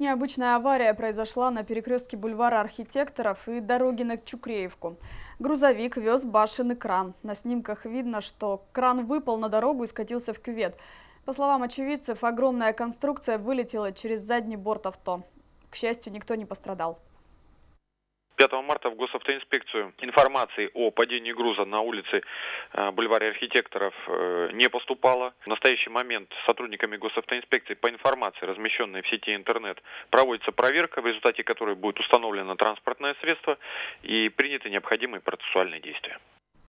Необычная авария произошла на перекрестке бульвара Архитекторов и дороги на Чукреевку. Грузовик вез башенный кран. На снимках видно, что кран выпал на дорогу и скатился в кювет. По словам очевидцев, огромная конструкция вылетела через задний борт авто. К счастью, никто не пострадал. 5 марта в госавтоинспекцию информации о падении груза на улице бульваре Архитекторов не поступало. В настоящий момент сотрудниками госавтоинспекции по информации, размещенной в сети интернет, проводится проверка, в результате которой будет установлено транспортное средство и приняты необходимые процессуальные действия.